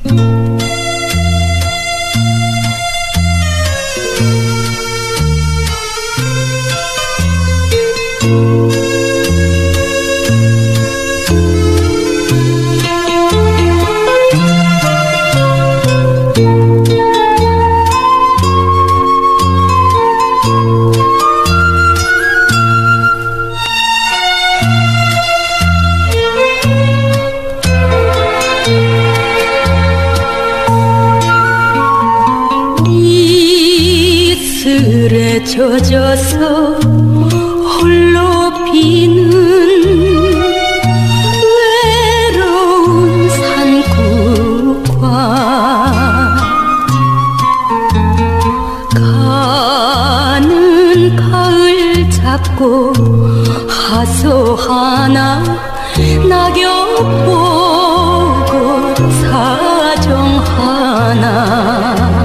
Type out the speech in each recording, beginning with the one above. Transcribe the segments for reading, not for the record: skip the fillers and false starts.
이슬에 젖어서 홀로 피는 외로운 산국화, 가는 가을 잡고 하소하나 낙엽 보고 사정하나.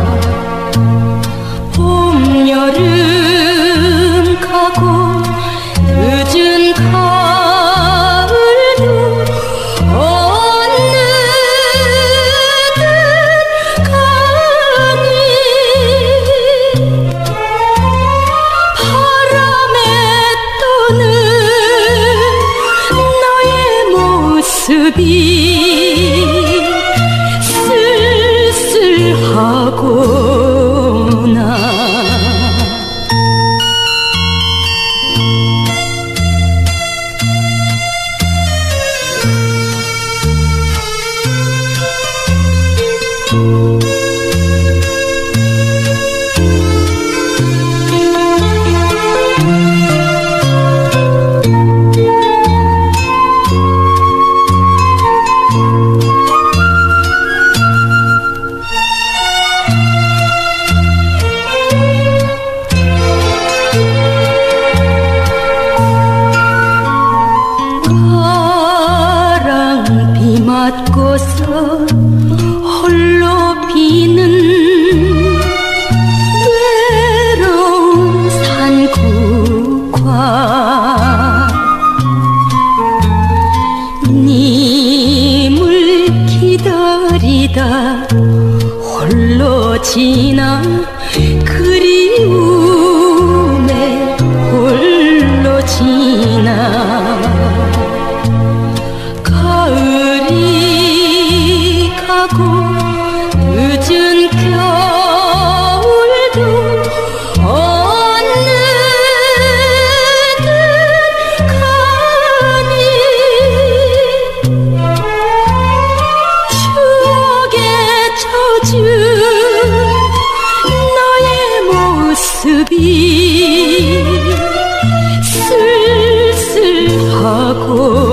봄 여름 가고 늦은 가을도 어느덧 가니, 바람에 떠는 너의 모습이 쓸쓸하구나. 바람비 맞고서 홀로 피는 외로운 산국화, 님을 기다리다 홀로 지나 그리움에 홀로 지나. 가을이 가고 늦은 겨울도 어느덧 가니, 추억에 젖은 너의 모습이 쓸쓸하고